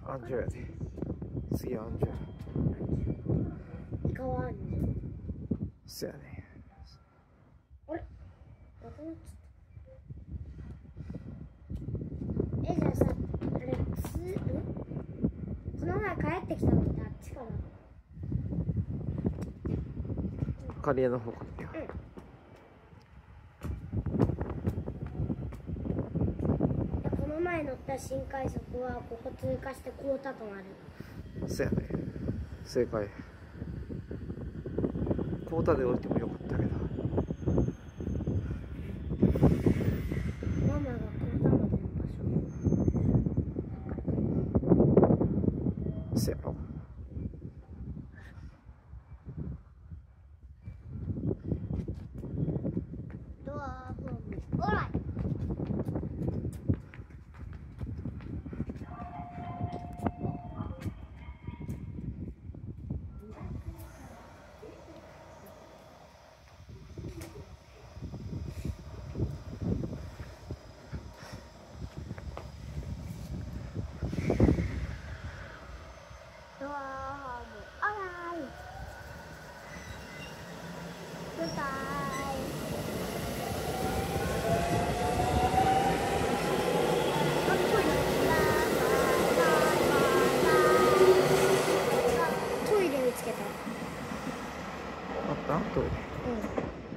安城やで。次は安城。 イカは安城。 そやね。 あれなくなっちゃった。じゃあさ、あれこの前帰ってきたのってあっちかな。 カリエの方かな。 この前乗った新快速はここ通過してこうたとなる。 そやね。正解。コータで降りてもよかったけど。 ママがこうたまでの場所。 そやろ。 ドアホームオーライ。ドアホームオーライ。グッバイ。トイレ見つけた。 あったトイレ。 うん。